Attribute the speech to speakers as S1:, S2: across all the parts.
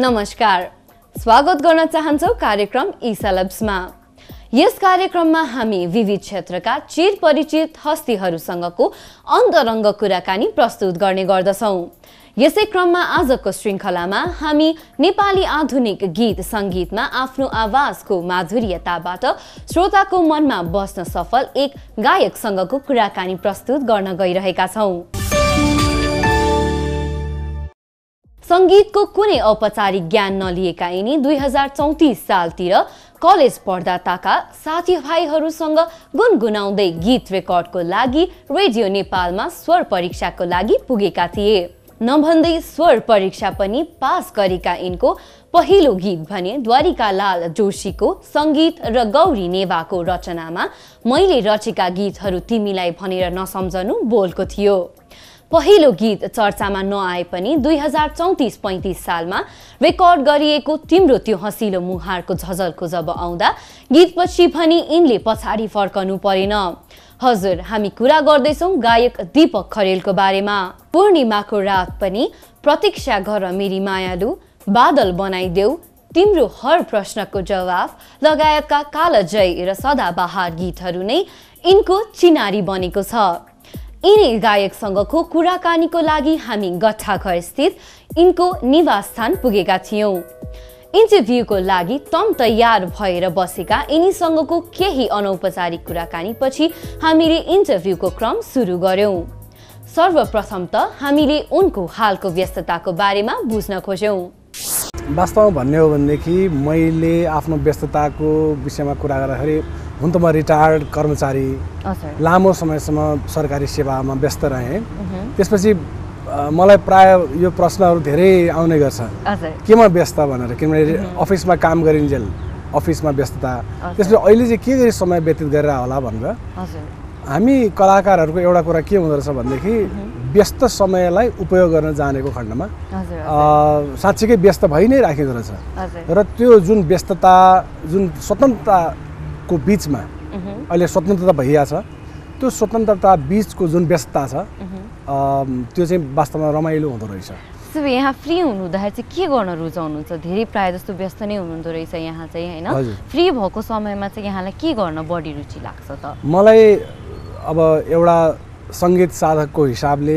S1: नमस्कार, स्वागत गर्न चाहन्छौ कार्यक्रम ई-सेलेब्समा। यस कार्यक्रममा हामी विविध क्षेत्रका चिरपरिचित हस्तीहरूसँगको अन्तरङ्ग कुराकानी प्रस्तुत गर्ने गर्दछौँ। यसै क्रममा आजको श्रृङ्खलामा हामी नेपाली आधुनिक गीत सङ्गीतमा आफ्नो आवाजको माधुर्यताबाट श्रोताको मनमा बस्न सफल एक गायकसँगको कुराकानी प्रस्तुत गर्न गइरहेका छौँ। सङ्गीतको कुनै औपचारिक ज्ञान नलिएका यिनी 2034 सालतिर कलेज पढ्दा ताका साथीभाइहरूसँग गुनगुनाउँदै गीत रेकर्डको लागि रेडियो नेपालमा स्वर परीक्षाको लागि पुगेका थिए। नभन्दै स्वर परीक्षा पनि पास गरेका यिनको पहिलो गीत भने द्वारिकालाल जोशीको सङ्गीत र गौरी नेवाको रचनामा मैले रचेका गीतहरू तिमीलाई भनेर नसम्झनु बोलको थियो। पहिलो गीत चर्चामा नआए पनि 2034-35 सालमा रेकर्ड गरिएको तिम्रो त्यो हँसिलो मुहारको झझल्को जब आउँदा गीतपछि पनि यिनले पछाडि फर्कनु परेन। हजुर, हामी कुरा गर्दैछौँ गायक दीपक खरेलको बारेमा। पूर्णिमाको रात पनि, प्रतीक्षा गर मेरी मायालु, बादल बनाइदेऊ, तिम्रो हर प्रश्नको जवाफ लगायतका कालजय र सदाबहार गीतहरू नै यिनको चिनारी बनेको छ। यिनै गायकसँगको कुराकानीको लागि हामी गट्ठाघर स्थित यिनको निवास स्थान पुगेका थियौँ। इन्टरभ्यूको लागि तम तयार भएर बसेका यिनीसँगको केही अनौपचारिक कुराकानी पछि हामीले इन्टरभ्यूको क्रम सुरु गर्यौँ। सर्वप्रथम त हामीले उनको हालको व्यस्तताको बारेमा बुझ्न खोज्यौँ।
S2: वास्तवमा भन्ने हो भनेदेखि मैले आफ्नो व्यस्तताको विषयमा कुरा गर्दाखेरि हुन त म रिटायर्ड कर्मचारी, लामो समयसम्म सरकारी सेवामा व्यस्त रहेँ। त्यसपछि मलाई प्राय यो प्रश्नहरू धेरै आउने गर्छ, केमा व्यस्त भनेर, किनभने अफिसमा काम गरिन्जेल अफिसमा व्यस्तता, त्यसपछि अहिले चाहिँ के गरी समय व्यतीत गरेर होला भनेर। हामी कलाकारहरूको एउटा कुरा के हुँदो रहेछ भनेदेखि व्यस्त समयलाई उपयोग गर्न जानेको खण्डमा साँच्चीकै व्यस्त भइ नै राखिँदो रहेछ। र त्यो जुन व्यस्तता, जुन स्वतन्त्रताको बिचमा अहिले स्वतन्त्रता भइरहेछ, त्यो स्वतन्त्रता बिचको जुन व्यस्तता छ त्यो चाहिँ वास्तवमा रमाइलो हुँदो रहेछ।
S1: त्यसो भए यहाँ फ्री हुनुहुँदाखेरि चाहिँ के गर्न रुचाउनुहुन्छ? धेरै प्रायः जस्तो व्यस्त नै हुनुहुँदो रहेछ यहाँ चाहिँ, होइन? फ्री भएको समयमा चाहिँ यहाँलाई के गर्न बढी रुचि लाग्छ त?
S2: मलाई अब एउटा सङ्गीत साधकको हिसाबले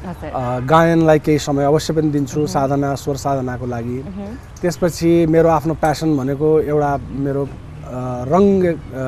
S2: गायनलाई केही समय अवश्य पनि दिन्छु, साधना, स्वर साधनाको लागि। त्यसपछि मेरो आफ्नो प्यासन भनेको एउटा मेरो रङ्ग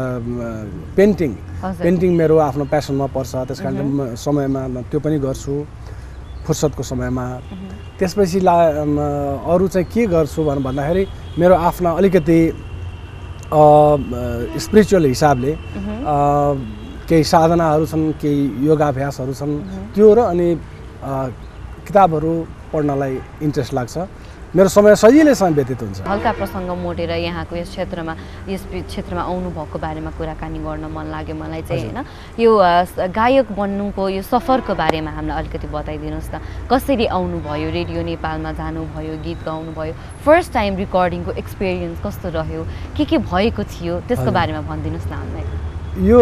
S2: पेन्टिङ मेरो आफ्नो प्यासनमा पर्छ, त्यस कारण समयमा त्यो पनि गर्छु फुर्सदको समयमा। त्यसपछि अरू चाहिँ के गर्छु भन्दाखेरि मेरो आफ्ना अलिकति स्पिरिचुअल हिसाबले केही साधनाहरू छन्, केही योगाभ्यासहरू छन्, त्यो र अनि किताबहरू पढ्नलाई इन्ट्रेस्ट लाग्छ। मेरो समय सजिलैसँग व्यतीत हुन्छ।
S1: हल्का प्रसङ्ग मोडेर यहाँको यस क्षेत्रमा आउनुभएको बारेमा कुराकानी गर्न मन लाग्यो मलाई चाहिँ, होइन? यो गायक बन्नुको यो सफरको बारेमा हामीलाई अलिकति बताइदिनुहोस् न। कसरी आउनुभयो, रेडियो नेपालमा जानुभयो, गीत गाउनुभयो, फर्स्ट टाइम रेकर्डिङको एक्सपिरियन्स कस्तो रह्यो, के भएको थियो, त्यसको बारेमा भनिदिनुहोस् न हामीलाई।
S2: यो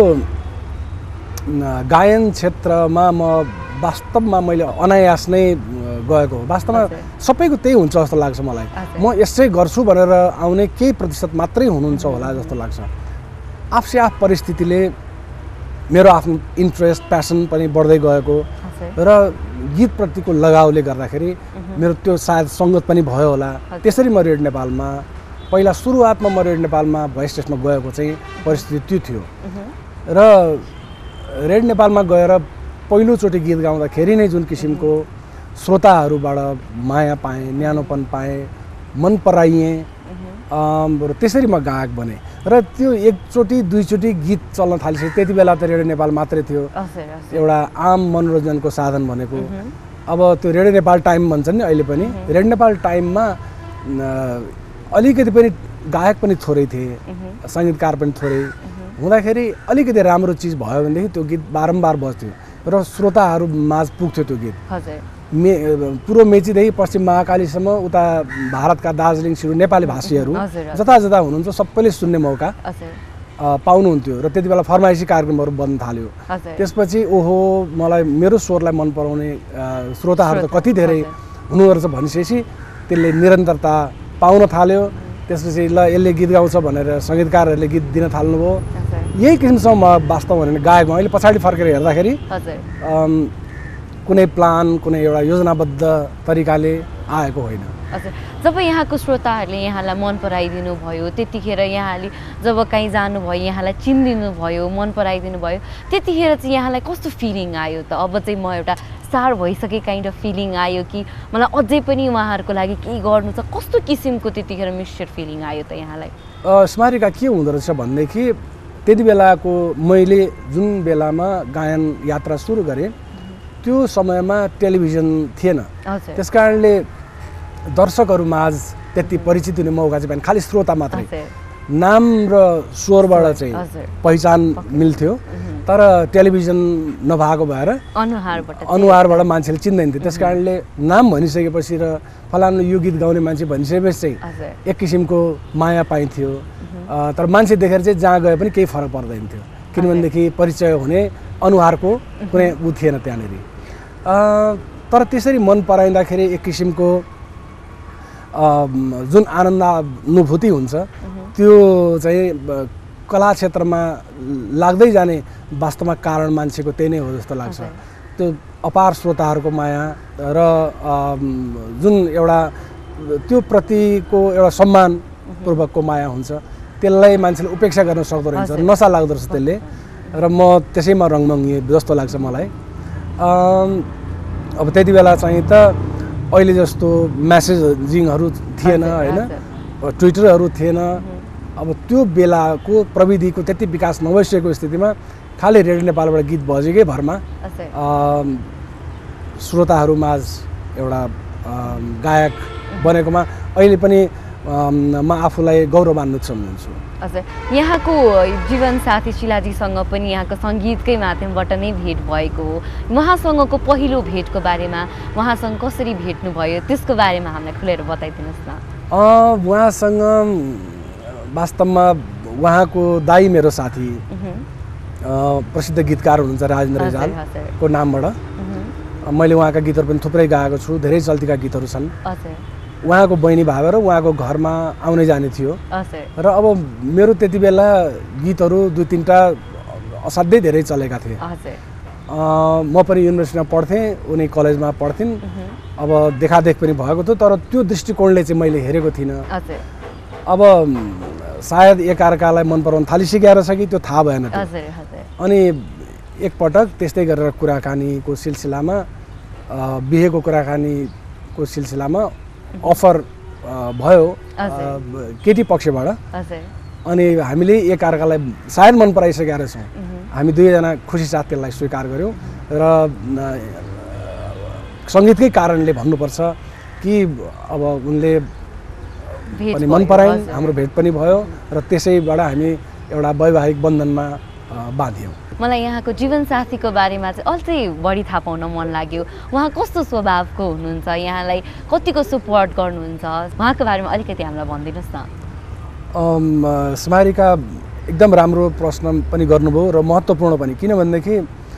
S2: गायन क्षेत्रमा म वास्तवमा मैले अनायास नै गएको हो। वास्तवमा सबैको त्यही हुन्छ जस्तो लाग्छ मलाई। म यसै गर्छु भनेर आउने केही प्रतिशत मात्रै हुनुहुन्छ होला जस्तो लाग्छ। आफसे आफ परिस्थितिले मेरो आफ्नो इन्ट्रेस्ट, प्यासन पनि बढ्दै गएको र गीतप्रतिको लगावले गर्दाखेरि मेरो त्यो सायद सङ्गत पनि भयो होला। त्यसरी म रेडियो नेपालमा पहिला सुरुवातमा म रेडियो नेपालमा भोइस टेस्टमा गएको चाहिँ परिस्थिति त्यो थियो। र रेडियो नेपालमा गएर पहिलोचोटि गीत गाउँदाखेरि नै जुन किसिमको श्रोताहरूबाट माया पाएँ, न्यानोपन पाएँ, मन पराइएँ, र त्यसरी म गायक बने। र त्यो एकचोटि दुईचोटि गीत चल्न थालिसक्यो। त्यति बेला त रेडियो नेपाल मात्रै थियो एउटा आम मनोरञ्जनको साधन भनेको। अब त्यो रेडियो नेपाल टाइम भन्छ नि अहिले पनि, रेडियो नेपाल टाइममा अलिकति पनि गायक पनि थोरै थिए, सङ्गीतकार पनि थोरै हुँदाखेरि अलिकति राम्रो चिज भयो भनेदेखि त्यो गीत बारम्बार बज्थ्यो र श्रोताहरू माझ पुग्थ्यो त्यो गीत। पूर्व मेचीदेखि पश्चिम महाकालीसम्म उता भारतका दार्जिलिङ सिरु नेपाली भाषीहरू जता जता हुनुहुन्छ सबैले सुन्ने मौका पाउनुहुन्थ्यो। र त्यति बेला फरमाइसी कार्यक्रमहरू बन्न थाल्यो। त्यसपछि ओहो, मलाई मेरो स्वरलाई मन पराउने श्रोताहरू त कति धेरै हुनुहुँदो रहेछ भनिसकेपछि त्यसले निरन्तरता पाउन थाल्यो। त्यसपछि ल यसले गीत गाउँछ भनेर सङ्गीतकारहरूले गीत दिन थाल्नुभयो। यही किसिमसम्म म वास्तव भने गायकमा अहिले पछाडि फर्केर हेर्दाखेरि कुनै प्लान कुनै एउटा योजनाबद्ध तरिकाले आएको होइन।
S1: हजुर, जब यहाँको श्रोताहरूले यहाँलाई मन पराइदिनु भयो, त्यतिखेर यहाँले जब कहीँ जानुभयो यहाँलाई चिनिदिनु भयो, मन पराइदिनु भयो, त्यतिखेर चाहिँ यहाँलाई कस्तो फिलिङ आयो त? अब चाहिँ म एउटा स्टार भइसके काइन्ड अफ फिलिङ आयो कि मलाई अझै पनि उहाँहरूको लागि केही गर्नु छ? कस्तो किसिमको त्यतिखेर मिक्सचर फिलिङ आयो त यहाँलाई?
S2: स्मारिका के हुँदो रहेछ भनेदेखि त्यति बेलाको मैले जुन बेलामा गायन यात्रा सुरु गरेँ त्यो समयमा टेलिभिजन थिएन। त्यस कारणले दर्शकहरूमाझ त्यति परिचित हुने मौका चाहिँ भएन, खालि श्रोता मात्रै। नाम र स्वरबाट चाहिँ पहिचान मिल्थ्यो, तर टेलिभिजन नभएको भएर अनुहारबाट मान्छेले चिन्दैन्थ्यो। त्यस कारणले नाम भनिसकेपछि र फलानु यो गीत गाउने मान्छे भनिसकेपछि चाहिँ एक किसिमको माया पाइन्थ्यो। तर मान्छे देखेर चाहिँ जहाँ गए पनि केही फरक पर्दैन थियो, किनभनेदेखि परिचय हुने अनुहारको कुनै उ थिएन त्यहाँनिर। तर त्यसरी मन पराइँदाखेरि एक किसिमको जुन आनन्दानुभूति हुन्छ त्यो चाहिँ कला क्षेत्रमा लाग्दै जाने वास्तवमा कारण मान्छेको त्यही नै हो जस्तो लाग्छ। त्यो अपार श्रोताहरूको माया र जुन एउटा त्यो प्रतिको एउटा सम्मानपूर्वकको माया हुन्छ त्यसलाई मान्छेले उपेक्षा गर्न सक्दो रहेछ, नसा लाग्दो रहेछ त्यसले। र म त्यसैमा रङमङ्गिए जस्तो लाग्छ मलाई। अब त्यति बेला चाहिँ त अहिले जस्तो म्यासेजिङहरू थिएन होइन, ट्विटरहरू थिएन। अब त्यो बेलाको प्रविधिको त्यति विकास नभइसकेको स्थितिमा खालि रेडियो नेपालबाट गीत बजेकै भरमा श्रोताहरूमाझ एउटा गायक बनेकोमा अहिले पनि म आफूलाई गौरवान्वित सम्झन्छु।
S1: हजुर, यहाँको जीवनसाथी शिलाजीसँग पनि यहाँको सङ्गीतकै माध्यमबाट नै भेट भएको हो। उहाँसँगको पहिलो भेटको बारेमा, उहाँसँग कसरी भेट्नुभयो त्यसको बारेमा हामीलाई खुलेर बताइदिनुहोस् न।
S2: उहाँसँग वास्तवमा उहाँको दाइ मेरो साथी प्रसिद्ध गीतकार हुनुहुन्छ राजेन्द्र रिजालको नामबाट मैले उहाँका गीतहरू पनि थुप्रै गाएको छु, धेरै चल्तीका गीतहरू छन्। उहाँको बहिनी भावर उहाँको घरमा आउने जाने थियो र अब मेरो त्यति बेला गीतहरू 2-3टा असाध्यै धेरै चलेका थिए। म पनि युनिभर्सिटीमा पढ्थेँ, उनी कलेजमा पढ्थिन्। अब देखादेख पनि भएको थियो, तर त्यो दृष्टिकोणले चाहिँ मैले हेरेको थिइनँ। अब सायद एकअर्कालाई मन पराउन थालिसकेको रहेछ कि त्यो थाहा भएन। अनि एकपटक त्यस्तै गरेर कुराकानीको सिलसिलामा बिहेको कुराकानीको सिलसिलामा अफर भयो केटी पक्षबाट। अनि हामीले एकअर्कालाई सायद मन पराइसकेका रहेछौँ। हामी दुईजना खुसी साथ त्यसलाई स्वीकार गऱ्यौँ र सङ्गीतकै कारणले भन्नुपर्छ कि अब उनले पनि मन पराइन्, हाम्रो भेट पनि भयो र त्यसैबाट हामी एउटा वैवाहिक बन्धनमा बाँधियौँ।
S1: मलाई यहाँको जीवनसाथीको बारेमा चाहिँ अझै बढी थाहा पाउन मन लाग्यो। उहाँ कस्तो स्वभावको हुनुहुन्छ, यहाँलाई कतिको सपोर्ट गर्नुहुन्छ, उहाँको बारेमा अलिकति हामीलाई भनिदिनुहोस् न।
S2: स्मारिका एकदम राम्रो प्रश्न पनि गर्नुभयो र महत्त्वपूर्ण पनि, किनभनेदेखि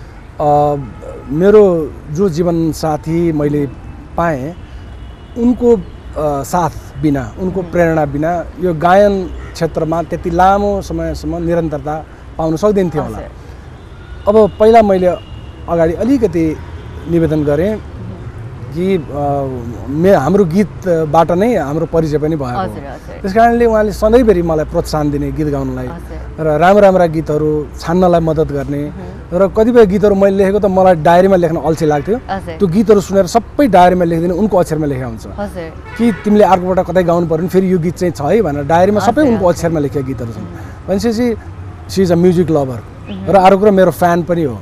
S2: मेरो जो जीवनसाथी मैले पाएँ उनको साथ बिना, उनको प्रेरणा बिना यो गायन क्षेत्रमा त्यति लामो समयसम्म निरन्तरता पाउन सक्दिन्थ्यो होला। अब पहिला मैले अगाडि अलिकति निवेदन गरेँ कि हाम्रो गीतबाट नै हाम्रो परिचय पनि भएको हो। त्यस कारणले उहाँले सधैँभरि मलाई प्रोत्साहन दिने गीत गाउनलाई र राम्रा गीतहरू छान्नलाई मद्दत गर्ने। र कतिपय गीतहरू मैले लेखेको त मलाई डायरीमा लेख्न अल्छी लाग्थ्यो, त्यो गीतहरू सुनेर सबै डायरीमा लेखिदिने, उनको अक्षरमा लेखेको हुन्छ कि तिमीले अर्कोबाट कतै गाउनु पर्यो भने फेरि यो गीत चाहिँ छ है भनेर डायरीमा सबै उनको अक्षरमा लेखेका गीतहरू छन्। भनेपछि she is a music lover र अर्को कुरा मेरो फ्यान पनि हो।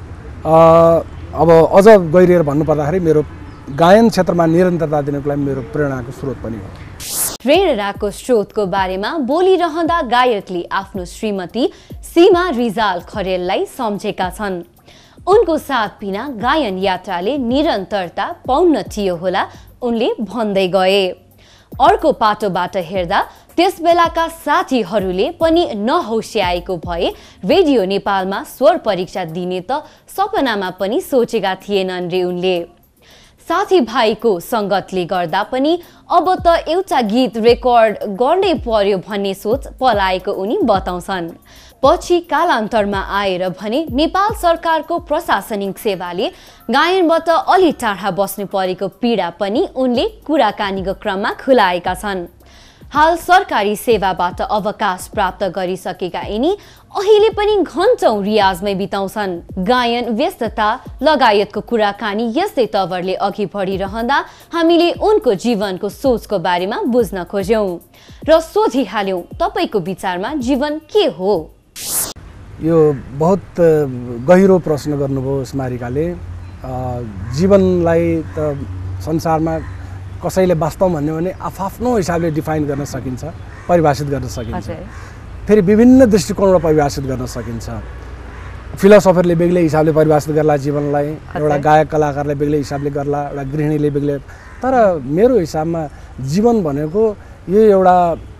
S2: अब अझ गहिरिएर भन्नुपर्दाखेरि मेरो गायन क्षेत्रमा निरन्तरता दिनको लागि मेरो प्रेरणाको स्रोत पनि हो।
S1: प्रेरणाको स्रोतको बारेमा बोलिरहँदा गायकले आफ्नो श्रीमती सीमा रिजाल खरेललाई सम्झेका छन्। उनको साथ बिना गायन यात्राले निरन्तरता पाउन थियो होला उनले भन्दै गए। अर्को पाटोबाट हेर्दा त्यसबेलाका साथीहरूले पनि नहोस्याएको भए रेडियो नेपालमा स्वर परीक्षा दिने त सपनामा पनि सोचेका थिएनन् रे उनले। साथीभाइको सङ्गतले गर्दा पनि अब त एउटा गीत रेकर्ड गर्नै पर्यो भन्ने सोच पलाएको उनी बताउँछन्। पछि कालान्तरमा आएर भने नेपाल सरकारको प्रशासनिक सेवाले गायनबाट अलि टाढा बस्नु परेको पीडा पनि उनले कुराकानीको क्रममा खुलाएका छन्। हाल सरकारी सेवाबाट अवकाश प्राप्त गरिसकेका यिनी अहिले पनि घन्टौं रियाजमै बिताउँछन्। गायन, व्यस्तता लगायतको कुराकानी यस्तै तवरले अघि बढिरहँदा हामीले उनको जीवनको सोचको बारेमा बुझ्न खोज्यौं र सोधिहाल्यौं, तपाईको विचारमा जीवन के हो?
S2: यो बहुत गहिरो प्रश्न गर्नुभयो स्मारिकाले। जीवनलाई त संसारमा कसैले वास्तव भन्यो भने आफ्नो हिसाबले डिफाइन गर्न सकिन्छ, परिभाषित गर्न सकिन्छ। फेरि विभिन्न दृष्टिकोणबाट परिभाषित गर्न सकिन्छ। फिलोसफरले बेग्लै हिसाबले परिभाषित गर्ला जीवनलाई, एउटा गायक कलाकारले बेग्लै हिसाबले गर्ला, एउटा गृहिणीले बेग्लै। तर मेरो हिसाबमा जीवन भनेको यो एउटा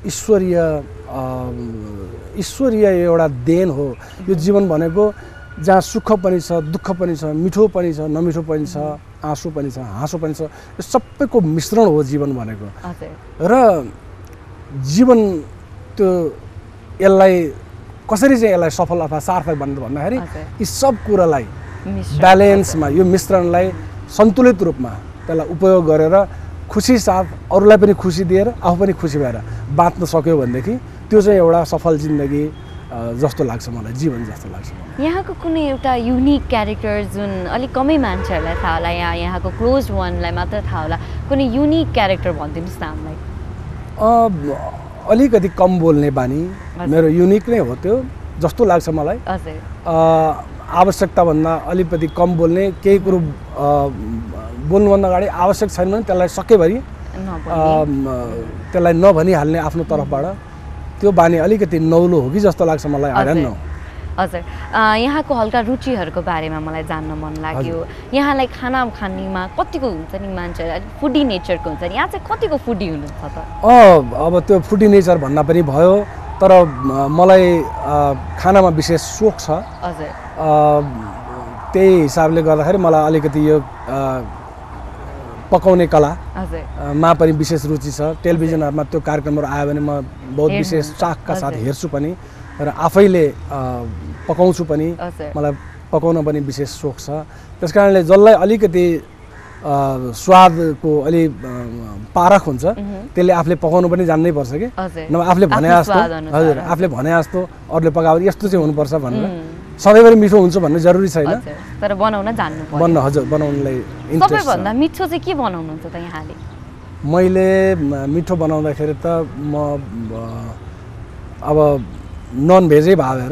S2: ईश्वरीय एउटा देन हो। यो जीवन भनेको जहाँ सुख पनि छ, दुःख पनि छ, मिठो पनि छ, नमिठो पनि छ, आँसु पनि छ, हाँसो पनि छ। यो सबैको मिश्रण हो जीवन भनेको। र जीवन त्यो यसलाई कसरी चाहिँ यसलाई सफल अथवा सार्थक भन्दाखेरि यी सब कुरालाई ब्यालेन्समा, यो मिश्रणलाई सन्तुलित रूपमा त्यसलाई उपयोग गरेर खुसी साथ अरूलाई पनि खुसी दिएर आफू पनि खुसी भएर बाँच्न सक्यो भनेदेखि त्यो चाहिँ एउटा सफल जिन्दगी जस्तो लाग्छ मलाई, जीवन जस्तो लाग्छ।
S1: यहाँको कुनै एउटा युनिक क्यारेक्टर जुन अलिक कमै मान्छेहरूलाई थाहा होला, यहाँको क्लोज वानलाई मात्र थाहा होला, कुनै युनिक क्यारेक्टर भनिदिनुहोस् न हामीलाई।
S2: अलिकति कम बोल्ने बानी मेरो युनिक नै हो त्यो जस्तो लाग्छ मलाई। आवश्यकताभन्दा अलिकति कम बोल्ने, केही कुरो बोल्नुभन्दा अगाडि आवश्यक छैन भने त्यसलाई सकेभरि त्यसलाई नभनिहाल्ने आफ्नो तर्फबाट, त्यो बानी अलिकति नौलो हो कि जस्तो लाग्छ मलाई।
S1: हजुर, यहाँको हल्का रुचिहरूको बारेमा मलाई जान्न मन लाग्यो। यहाँलाई खाना खानेमा कतिको हुन्छ नि मान्छे फुडी नेचरको हुन्छ नि, यहाँ चाहिँ कतिको फुडी हुनुहुन्छ त?
S2: अब त्यो फुडी नेचर भन्दा पनि भयो, तर मलाई खानामा विशेष सोख छ।
S1: हजुर,
S2: त्यही हिसाबले गर्दाखेरि मलाई अलिकति यो पकाउने कला मा पनि विशेष रुचि छ। टेलिभिजनहरुमा त्यो कार्यक्रमहरु आयो भने म बहुत विशेष चाखका साथ हेर्छु पनि र आफैले पकाउँछु पनि। मलाई पकाउन पनि विशेष सोख छ। त्यसकारणले जसलाई अलिकति स्वादको अलि पारख हुन्छ त्यसले आफूले पकाउनु पनि जान्नै पर्छ के। नभए आफूले भने जस्तो, हजुर, आफूले भने जस्तो अरूले पकाउँदा यस्तो चाहिँ हुनुपर्छ भनेर सधैँभरि मिठो हुन्छ भन्ने जरुरी छैन,
S1: तर बनाउन जान्नु पर्छ।
S2: बन्न, हजुर, बनाउनलाई इन्ट्रेस्ट छ।
S1: सबैभन्दा मिठो चाहिँ के बनाउनुहुन्छ त यहाँले?
S2: मैले मिठो बनाउँदाखेरि त म अब नन भेजै भावेर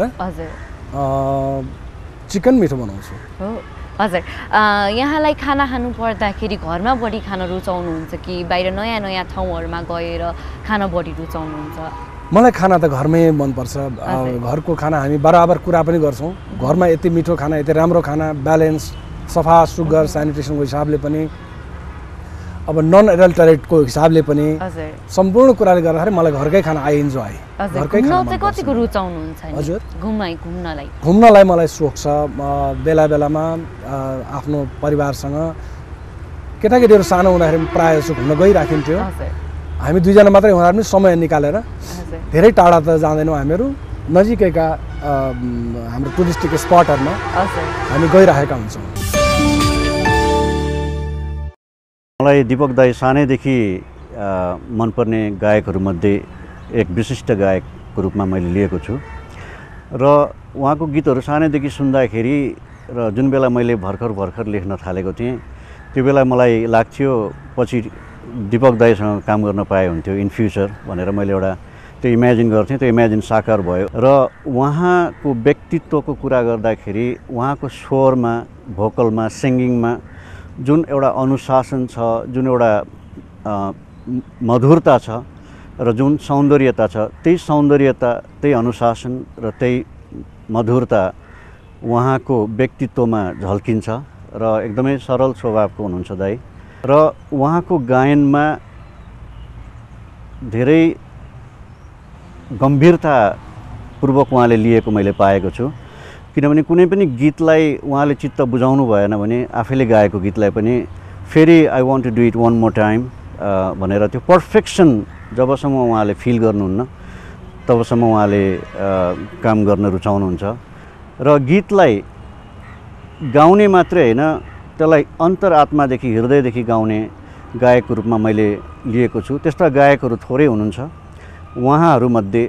S2: चिकन मिठो बनाउँछु।
S1: हजुर, यहाँलाई खाना खानु पर्दाखेरि घरमा बढी खान रुचाउनुहुन्छ कि बाहिर नयाँ नयाँ ठाउँहरूमा गएर खाना बढी रुचाउनुहुन्छ?
S2: मलाई खाना त घरमै मनपर्छ। घरको खाना हामी बराबर कुरा पनि गर्छौँ। घरमा यति मिठो खाना, यति राम्रो खाना, ब्यालेन्स, सफा सुग्घर, स्यानिटेसनको हिसाबले पनि, अब नन एडल्टरेटको हिसाबले पनि, सम्पूर्ण कुराले गर्दाखेरि मलाई घरकै खाना आई इन्जोय।
S1: घरकै खाना चाहिँ कतिको रुचाउनुहुन्छ? हजुर,
S2: घुम्नलाई मलाई सोख छ। बेला बेलामा आफ्नो परिवारसँग, केटाकेटीहरू सानो हुँदाखेरि प्रायः जसो घुम्न गइराखिन्थ्यो। हामी दुईजना मात्रै हुँदा पनि समय निकालेर, धेरै टाढा त जाँदैनौँ हामीहरू, नजिकैका हाम्रो टुरिस्टिक स्पटहरूमा हामी गइरहेका हुन्छौँ।
S3: मलाई दीपक दाई सानैदेखि मनपर्ने गायकहरूमध्ये एक विशिष्ट गायकको रूपमा मैले लिएको छु र उहाँको गीतहरू सानैदेखि सुन्दाखेरि र जुन बेला मैले भर्खर लेख्न थालेको थिएँ त्यो बेला मलाई लाग्थ्यो पछि दीपक दाईसँग काम गर्न पाए हुन्थ्यो इन फ्युचर भनेर मैले एउटा त्यो इमेजिन गर्थेँ। त्यो इमेजिन साकार भयो र उहाँको व्यक्तित्वको कुरा गर्दाखेरि उहाँको स्वरमा, भोकलमा, सिङ्गिङमा जुन एउटा अनुशासन छ, जुन एउटा मधुरता छ र जुन सौन्दर्यता छ, त्यही सौन्दर्यता, त्यही अनुशासन र त्यही मधुरता उहाँको व्यक्तित्वमा झल्किन्छ र एकदमै सरल स्वभावको हुनुहुन्छ दाई। र उहाँको गायनमा धेरै गम्भीरतापूर्वक उहाँले लिएको मैले पाएको छु। किनभने कुनै पनि गीतलाई उहाँले चित्त बुझाउनु भएन भने आफैले गाएको गीतलाई पनि फेरि I want to do it one more time भनेर त्यो पर्फेक्सन जबसम्म उहाँले फिल गर्नुहुन्न तबसम्म उहाँले काम गर्न रुचाउनुहुन्छ र गीतलाई गाउने मात्रै होइन त्यसलाई अन्तरआत्मादेखि हृदयदेखि गाउने गायकको रूपमा मैले लिएको छु। त्यस्ता गायकहरू थोरै हुनुहुन्छ। उहाँहरूमध्ये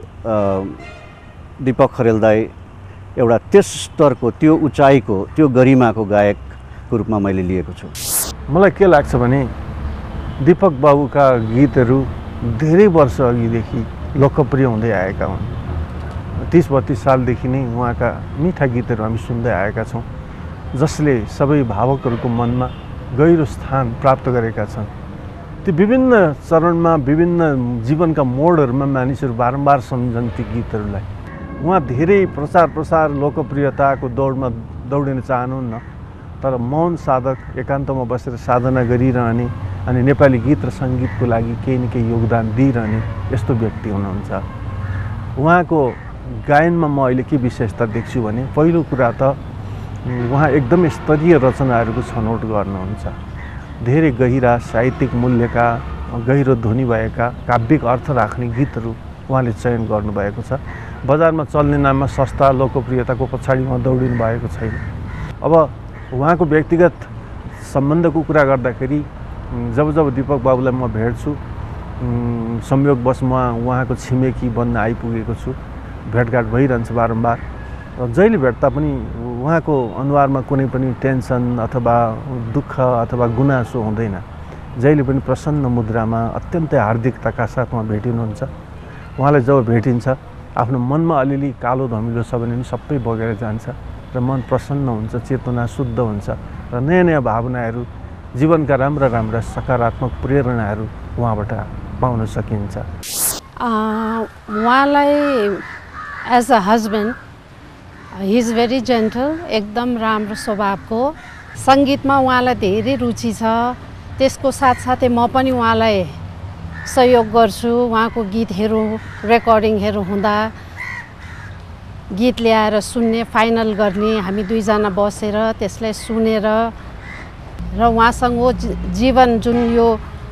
S3: दीपक खरेल दाई एउटा त्यस स्तरको त्यो उचाइको त्यो गरिमाको गायकको रूपमा मैले लिएको छु।
S4: मलाई के लाग्छ भने दीपक बाबुका गीतहरू धेरै वर्ष अघिदेखि लोकप्रिय हुँदै आएका हुन्। 30-32 सालदेखि नै उहाँका मिठा गीतहरू हामी सुन्दै आएका छौँ, जसले सबै भावकहरूको मनमा गहिरो स्थान प्राप्त गरेका छन्। ती विभिन्न चरणमा विभिन्न जीवनका मोडहरूमा मानिसहरू बारम्बार सम्झन् ती गीतहरूलाई। उहाँ धेरै प्रचार लोकप्रियताको दौडमा दौडिन चाहनुहुन्न, तर मौन साधक एकान्तमा बसेर साधना गरिरहने अनि नेपाली गीत र सङ्गीतको लागि केही न केही योगदान दिइरहने यस्तो व्यक्ति हुनुहुन्छ। उहाँको गायनमा म अहिले के विशेषता देख्छु भने पहिलो कुरा त उहाँ एकदमै स्तरीय रचनाहरूको छनौट गर्नुहुन्छ। धेरै गहिरा साहित्यिक मूल्यका गहिरो ध्वनि भएका काव्यिक अर्थ राख्ने गीतहरू उहाँले चयन गर्नुभएको छ। बजारमा चल्ने नाममा सस्ता लोकप्रियताको पछाडि उहाँ दौडिनु भएको छैन। अब उहाँको व्यक्तिगत सम्बन्धको कुरा गर्दाखेरि जब दीपक बाबुलाई म भेट्छु, संयोगवश म उहाँको छिमेकी बन्न आइपुगेको छु, भेटघाट भइरहन्छ बारम्बार। र जहिले भेट्दा पनि उहाँको अनुहारमा कुनै पनि टेन्सन अथवा दुःख अथवा गुनासो हुँदैन। जहिले पनि प्रसन्न मुद्रामा अत्यन्तै हार्दिकताका साथ उहाँ भेटिनुहुन्छ। उहाँलाई जब भेटिन्छ आफ्नो मनमा अलिअलि कालो धमिलो छ भने पनि सबै बगेर जान्छ र मन प्रसन्न हुन्छ, चेतना शुद्ध हुन्छ र नयाँ भावनाहरू, जीवनका राम्रा सकारात्मक प्रेरणाहरू उहाँबाट पाउन सकिन्छ।
S5: उहाँलाई as a husband he is very gentle, एकदम राम्रो स्वभावको। सङ्गीतमा उहाँलाई धेरै रुचि छ। त्यसको साथसाथै म पनि उहाँलाई सहयोग गर्छु। उहाँको गीतहरू रेकर्डिङहरू हुँदा गीत ल्याएर सुन्ने, फाइनल गर्ने, हामी दुईजना बसेर त्यसलाई सुनेर र उहाँसँग जीवन जुन यो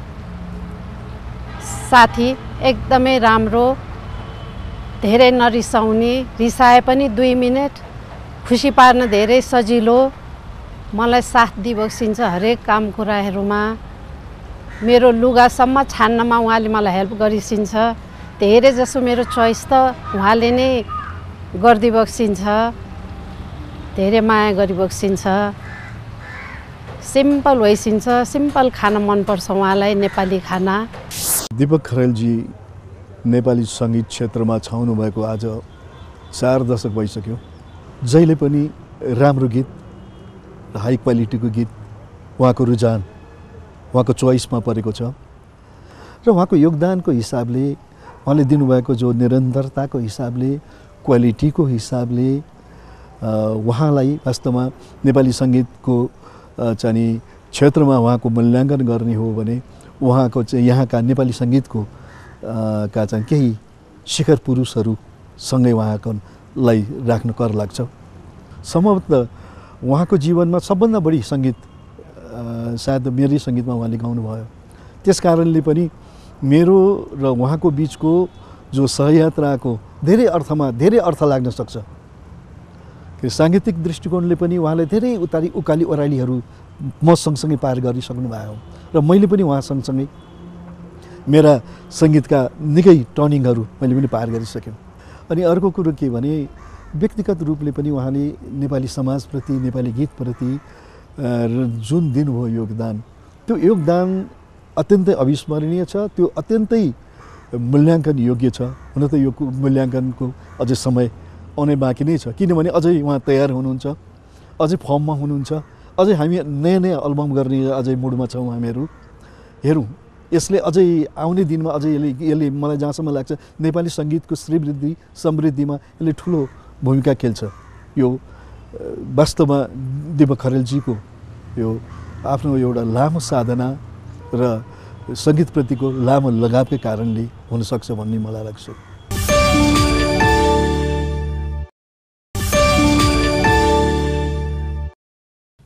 S5: साथी एकदमै राम्रो, धेरै नरिसाउने, रिसाए पनि 2 मिनट, खुसी पार्न धेरै सजिलो, मलाई साथ दिइबक्सिन्छ हरेक काम कुराहरूमा। मेरो लुगासम्म छान्नमा उहाँले मलाई हेल्प गरिसिन्छ। धेरै जसो मेरो चोइस त उहाँले नै गरिदिबक्सिन्छ, धेरै माया गरिबक्सिन्छ, सिम्पल भइसिन्छ। सिम्पल खाना मनपर्छ उहाँलाई, नेपाली खाना।
S6: दीपक खरेलजी नेपाली सङ्गीत क्षेत्रमा छाउनु भएको आज 4 दशक भइसक्यो। जहिले पनि राम्रो गीत, हाई क्वालिटीको गीत उहाँको रुझान, उहाँको चोइसमा परेको छ र उहाँको योगदानको हिसाबले, उहाँले दिनुभएको जो निरन्तरताको हिसाबले, क्वालिटीको हिसाबले उहाँलाई वास्तवमा नेपाली सङ्गीतको चाहिँ क्षेत्रमा उहाँको मूल्याङ्कन गर्ने हो भने उहाँको चाहिँ यहाँका नेपाली सङ्गीतको का चाहिँ केही शिखर पुरुषहरूसँगै उहाँकोलाई राख्न कर लाग्छ। सम्भवतः उहाँको जीवनमा सबभन्दा बढी सङ्गीत सायद मेरै सङ्गीतमा उहाँले गाउनुभयो। त्यस कारणले पनि मेरो र उहाँको बिचको जो सहयात्राको धेरै अर्थ लाग्न सक्छ। साङ्गीतिक दृष्टिकोणले पनि उहाँले धेरै उकाली ओह्रालीहरू म सँगसँगै पार गरिसक्नु भयो र मैले पनि उहाँ सँगसँगै मेरा सङ्गीतका निकै टर्निङहरू मैले पनि पार गरिसकेँ। अनि अर्को कुरो के भने व्यक्तिगत रूपले पनि उहाँले नेपाली समाजप्रति, नेपाली गीतप्रति जुन दिनुभयो योगदान, त्यो योगदान अत्यन्तै अविस्मरणीय छ। त्यो अत्यन्तै मूल्याङ्कन योग्य छ। हुन त यो मूल्याङ्कनको अझै समय आउने बाँकी नै छ, किनभने अझै उहाँ तयार हुनुहुन्छ, अझै फर्ममा हुनुहुन्छ, अझै हामी नयाँ एल्बम गर्ने अझै मुडमा छौँ हामीहरू। हेरौँ, यसले अझै आउने दिनमा अझै यसले मलाई जहाँसम्म लाग्छ नेपाली सङ्गीतको समृद्धिमा यसले ठुलो भूमिका खेल्छ। यो वास्तवमा दीपक खरेलजीको यो आफ्नो एउटा लामो साधना र सङ्गीतप्रतिको लामो लगावकै कारणले हुनसक्छ भन्ने मलाई लाग्छ।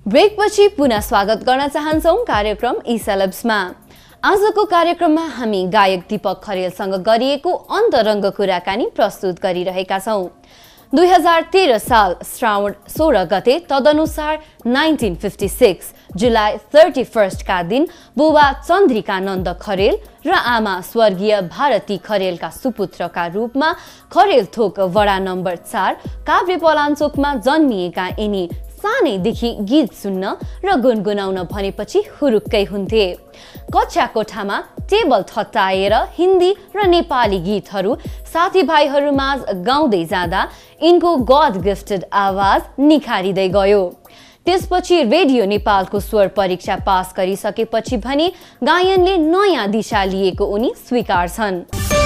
S1: ब्रेकपछि पुनः स्वागत गर्न चाहन्छौं कार्यक्रम ई-सेलेब्समा। आजको कार्यक्रममा हामी गायक दीपक खरेलसँग गरिएको अन्तरङ्ग कुराकानी प्रस्तुत गरिरहेका छौं। 2013 साल श्रावण 16 गते तदनुसार 1956 जुलाई 31 का दिन बुबा चन्द्रिकानन्द खरेल र आमा स्वर्गीय भारती खरेलका सुपुत्रका रूपमा खरेल थोक वडा नम्बर 4 काभ्रेपलाञ्चोकमा जन्मिएका यिनी सानैदेखि गीत सुन्न र गुनगुनाउन भनेपछि हुरुक्कै हुन्थे। कक्षा कोठामा टेबल थट्टाएर हिन्दी र नेपाली गीतहरू साथीभाइहरूमाझ गाउँदै जाँदा यिनको गड गिफ्टेड आवाज निखारिँदै गयो। त्यसपछि रेडियो नेपालको स्वर परीक्षा पास गरिसकेपछि भने गायनले नयाँ दिशा लिएको उनी स्वीकार्छन्।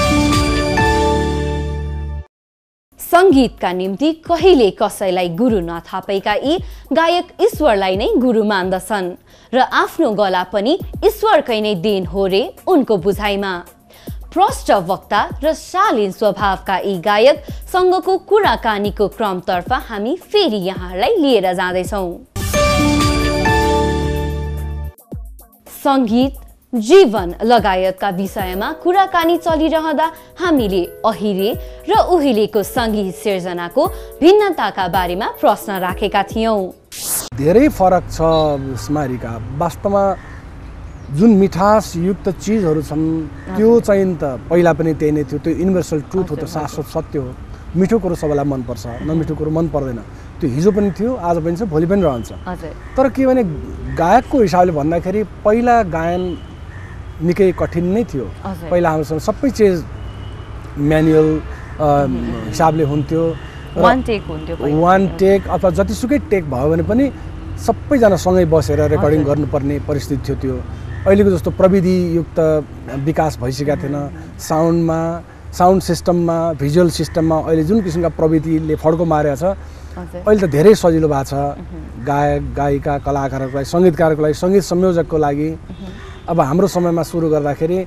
S1: संगीतका निम्ति कहिले कसैलाई गुरु नथापेका यी गायक ईश्वरलाई नै गुरु मान्दछन् र आफ्नो गला पनि ईश्वरकै नै देन हो रे उनको बुझाइमा। प्रष्ट वक्ता र शालीन स्वभावका यी गायक सँगको कुराकानीको क्रमतर्फ हामी फेरि यहाँलाई लिएर जाँदैछौँ। संगीत, जीवन लगायतका विषयमा कुराकानी चलिरहँदा हामीले अहिले र उहिलेको संगीत सिर्जनाको भिन्नताका बारेमा प्रश्न राखेका थियौं।
S2: धेरै फरक छ स्मारिका। वास्तवमा जुन मिठासयुक्त चिजहरू छन् त्यो चाहिँ त पहिला पनि त्यही नै थियो। त्यो युनिभर्सल ट्रुथ हो, त्यो शाश्वत सत्य हो। मिठो कुरो सबैलाई मनपर्छ, नमिठो कुरो मन पर्दैन। त्यो हिजो पनि थियो, आज पनि छ, भोलि पनि रहन्छ। तर के भने गायकको हिसाबले भन्दाखेरि पहिला गायन निकै कठिन नै थियो। पहिला हामीसँग सबै चिज म्यानुअल हिसाबले हुन्थ्यो। वान टेक अथवा जतिसुकै टेक भयो भने पनि सबैजना सँगै बसेर रेकर्डिङ गर्नुपर्ने परिस्थिति थियो। त्यो अहिलेको जस्तो प्रविधियुक्त विकास भइसकेका थिएन। साउन्ड सिस्टममा, भिजुअल सिस्टममा अहिले जुन किसिमका प्रविधिले फड्को मारेको छ, अहिले त धेरै सजिलो भएको छ गायक गायिका कलाकारहरूको लागि, सङ्गीतकारको लागि, सङ्गीत संयोजकको लागि। अब हाम्रो समयमा सुरु गर्दाखेरि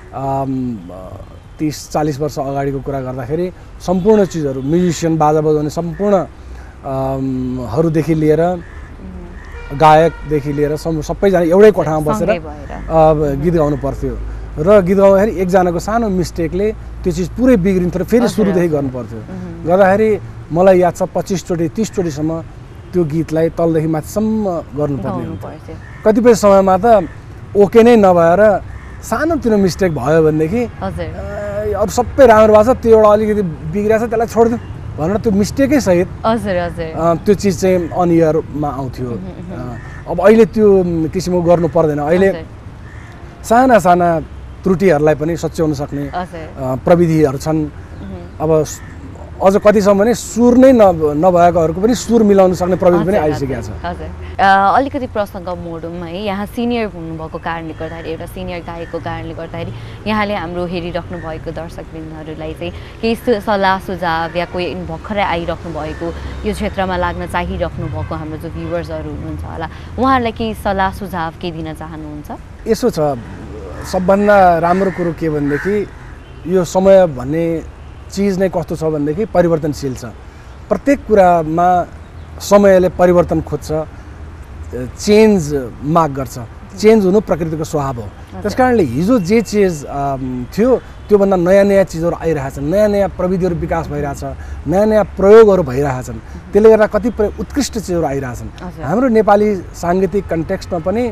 S2: 30-40 वर्ष अगाडिको कुरा गर्दाखेरि सम्पूर्ण चिजहरू म्युजिसियन, बाजा बजाउने सम्पूर्ण हरूदेखि लिएर गायकदेखि लिएर सबैजना एउटै कोठामा बसेर गीत गाउनु पर्थ्यो र गीत गाउँदाखेरि एकजनाको सानो मिस्टेकले त्यो चिज पुरै बिग्रिन्थ्यो र फेरि सुरुदेखि गर्नु पर्थ्यो। गर्दाखेरि मलाई याद छ 25 चोटि 30 चोटिसम्म त्यो गीतलाई तलदेखि माथिसम्म गर्नुपर्ने हुन्थ्यो। कतिपय समयमा त ओके नै नभएर सानोतिनो मिस्टेक भयो भनेदेखि अरू सबै राम्रो भएको छ, त्यो एउटा अलिकति बिग्रिएको छ, त्यसलाई छोडिदिउँ भनेर त्यो मिस्टेकै सहित त्यो चिज चाहिँ अनइयरमा आउँथ्यो। अब अहिले त्यो किसिमको गर्नु पर्दैन। अहिले साना साना त्रुटिहरूलाई पनि सच्याउन सक्ने प्रविधिहरू छन्। अब अझ कतिसम्म भने सुर नै नभएकोहरूको पनि सुर मिलाउन सक्ने प्रविधि पनि आइसकेको छ।
S1: अलिकति प्रसङ्ग मोडौँ है। यहाँ सिनियर हुनुभएको कारणले गर्दाखेरि, एउटा सिनियर गायकको कारणले गर्दाखेरि यहाँले हाम्रो हेरिराख्नु भएको दर्शकवृन्दहरूलाई चाहिँ केही सल्लाह सुझाव या कोही भर्खरै आइराख्नु भएको यो क्षेत्रमा लाग्न चाहिराख्नु भएको हाम्रो जो भ्युवर्सहरू हुनुहुन्छ होला, उहाँहरूलाई केही सल्लाह सुझाव के दिन चाहनुहुन्छ?
S2: यसो छ, सबभन्दा राम्रो कुरो के भनेदेखि यो समय भन्ने चिज नै कस्तो छ भनेदेखि परिवर्तनशील छ। प्रत्येक कुरामा समयले परिवर्तन खोज्छ, चेन्ज माग गर्छ। चेन्ज हुनु प्रकृतिको स्वभाव हो। त्यस कारणले हिजो जे चिज थियो त्योभन्दा नयाँ नयाँ चिजहरू आइरहेछन्, नयाँ नयाँ प्रविधिहरू विकास भइरहेछ, नयाँ नयाँ प्रयोगहरू भइरहेछन्। त्यसले गर्दा कतिपय उत्कृष्ट चिजहरू आइरहेछन्। हाम्रो नेपाली साङ्गीतिक कन्टेक्स्टमा पनि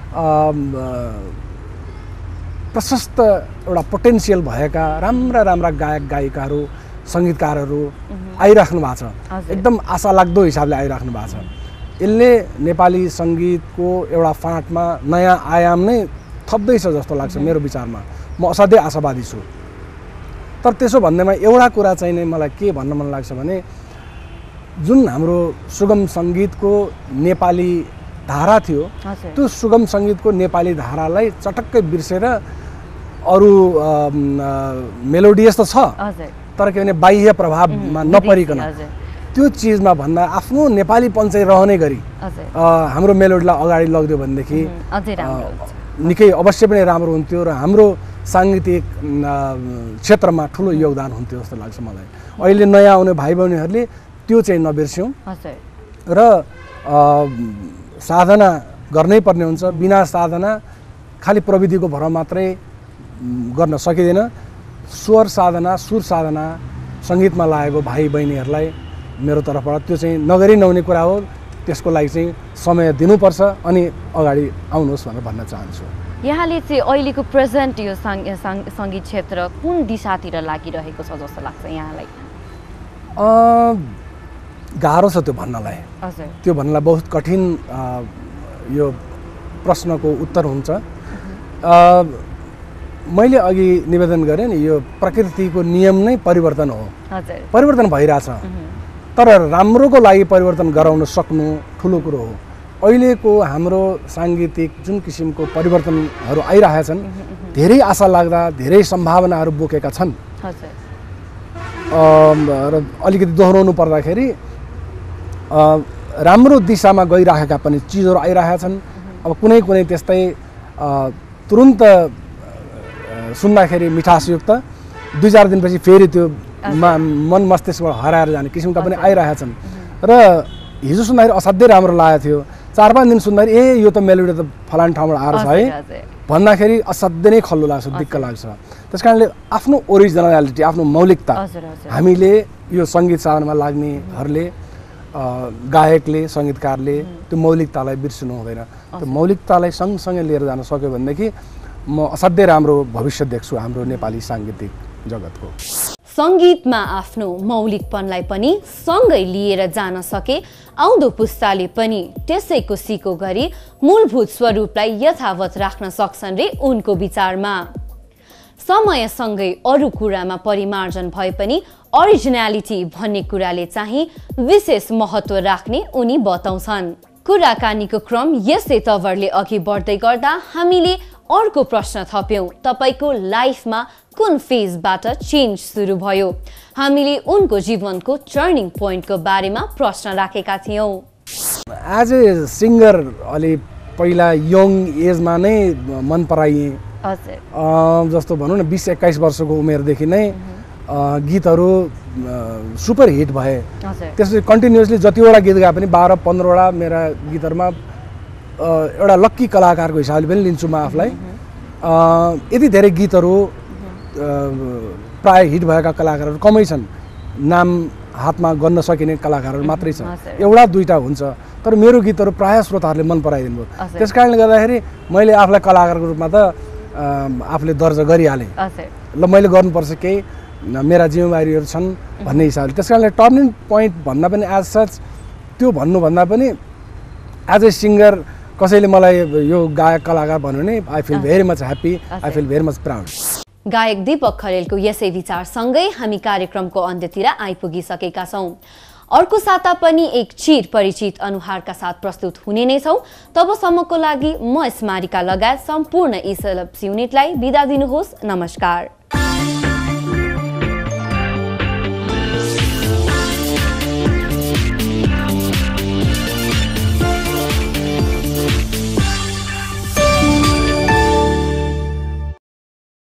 S2: प्रशस्त एउटा पोटेन्सियल भएका राम्रा राम्रा गायक गायिकाहरू, सङ्गीतकारहरू आइराख्नु भएको छ। एकदम आशा लाग्दो हिसाबले आइराख्नु भएको छ। यसले नेपाली सङ्गीतको एउटा फाँटमा नयाँ आयाम नै थप्दैछ जस्तो लाग्छ मेरो विचारमा। म असाध्यै आशावादी छु। तर त्यसो भन्दैमा एउटा कुरा चाहिँ नै मलाई के भन्न मन लाग्छ भने जुन हाम्रो सुगम सङ्गीतको नेपाली धारा थियो, त्यो सुगम सङ्गीतको नेपाली धारालाई चटक्कै बिर्सेर अरू मेलोडियस त छ, तर के भने बाह्य प्रभावमा नपरिकन त्यो चिजमा भन्दा आफ्नो नेपालीपन चाहिँ रहने गरी हाम्रो मेलोडीलाई अगाडि लगिदियो भनेदेखि निकै अवश्य पनि राम्रो हुन्थ्यो र हाम्रो साङ्गीतिक क्षेत्रमा ठुलो योगदान हुन्थ्यो जस्तो लाग्छ मलाई। अहिले नयाँ आउने भाइ बहिनीहरूले त्यो चाहिँ नबिर्स्यौँ र साधना गर्नै पर्ने हुन्छ। बिना साधना खालि प्रविधिको भरमा मात्रै गर्न सकिँदैन। स्वर साधना, सुर साधना सङ्गीतमा लागेको भाइ बहिनीहरूलाई मेरो तर्फबाट त्यो चाहिँ नगरी नहुने कुरा हो। त्यसको लागि चाहिँ समय दिनुपर्छ अनि अगाडि आउनुहोस् भनेर भन्न चाहन्छु।
S1: यहाँले चाहिँ अहिलेको प्रेजेन्ट यो सङ्गीत क्षेत्र कुन दिशातिर लागिरहेको छ जस्तो लाग्छ यहाँलाई?
S2: गाह्रो छ त्यो भन्नलाई।
S1: हजुर,
S2: त्यो भन्नलाई बहुत कठिन यो प्रश्नको उत्तर हुन्छ। मैले अघि निवेदन गरेँ नि, यो प्रकृतिको नियम नै परिवर्तन हो।
S1: हजुर,
S2: परिवर्तन भइरहेछ, तर राम्रोको लागि परिवर्तन गराउन सक्नु ठुलो कुरो हो। अहिलेको हाम्रो साङ्गीतिक जुन किसिमको परिवर्तनहरू आइरहेछन्, धेरै आशा लाग्दा धेरै सम्भावनाहरू बोकेका छन्।
S1: हजुर,
S2: र अलिकति दोहोऱ्याउनु पर्दाखेरि राम्रो दिशामा गइरहेका पनि चिजहरू आइरहेका छन्। अब कुनै कुनै त्यस्तै तुरुन्त सुन्दाखेरि मिठासयुक्त 2-4 दिनपछि फेरि त्यो मन मस्तिष्कबाट हराएर जाने किसिमका पनि आइरहेका छन्। र हिजो सुन्दाखेरि असाध्यै राम्रो लागेको थियो, 4-5 दिन सुन्दाखेरि यो त मेलोडी त फलान ठाउँबाट आएर छ है भन्दाखेरि असाध्यै नै खल्लो लाग्छ, दिक्क लाग्छ। त्यस कारणले आफ्नो ओरिजिनालिटी, आफ्नो मौलिकता हामीले यो सङ्गीत साधनमा लाग्नेहरूले, गायकले, सङ्गीतकारले त्यो मौलिकतालाई बिर्सिनु हुँदैन। त्यो मौलिकतालाई सँगसँगै लिएर जान सक्यो भनेदेखि म असाध्यै राम्रो भविष्य देख्छु हाम्रो नेपाली साङ्गीतिक जगतको।
S1: सङ्गीतमा आफ्नो मौलिकपनलाई पनि सँगै लिएर जान सके आउँदो पुस्ताले पनि त्यसैको सिको गरी मूलभूत स्वरूपलाई यथावत राख्न सक्छन् रे उनको विचारमा। समयसँगै अरू कुरामा परिमार्जन भए पनि ओरिजिनालिटी भन्ने कुराले चाहिँ विशेष महत्त्व राख्ने उनी बताउँछन्। कुराकानीको क्रम यसै तवरले अघि बढ्दै गर्दा हामीले अर्को प्रश्न थप्यौं, तपाईको लाइफमा कुन फेजबाट चेन्ज सुरु भयो? हामीले उनको जीवनको टर्निङ पोइन्टको बारेमा प्रश्न राखेका थियौं।
S2: एज ए सिङ्गर अलि पहिला यङ एजमा नै मन पराइए। जस्तो भनौँ न 20-21 वर्षको उमेरदेखि नै गीतहरू सुपर हिट भए। त्यसपछि कन्टिन्युसली जतिवटा गीत गाए पनि 12-15वटा मेरा गीतहरूमा एउटा लक्की कलाकारको हिसाबले पनि लिन्छु म आफूलाई। यति धेरै गीतहरू प्राय हिट भएका कलाकारहरू कमै छन्, नाम हातमा गर्न सकिने कलाकारहरू मात्रै छन्, एउटा दुईटा हुन्छ। तर मेरो गीतहरू प्रायः श्रोताहरूले मन पराइदिनु भयो। त्यस कारणले गर्दाखेरि मैले आफूलाई कलाकारको रूपमा त आफूले दर्जा गरिहालेँ। ल मैले गर्नुपर्छ केही, मेरा जिम्मेवारीहरू छन् भन्ने हिसाबले। त्यस कारणले टर्निङ पोइन्ट भन्दा पनि एज सच त्यो भन्नुभन्दा पनि एज ए सिङ्गर कसैले मलाई यो गायक कलाकार भन्यो भने I feel very much happy, I feel very much proud.
S1: गायक दीपक खरेलको यसै विचारसँगै हामी कार्यक्रमको अन्त्यतिर आइपुगिसकेका छौं। अर्को साता पनि एक चिर परिचित अनुहारका साथ प्रस्तुत हुने नै छौं। तबसम्मको लागि म स्मारिका लगायत सम्पूर्ण इसलप्स युनिटलाई बिदा दिनुहोस्। नमस्कार।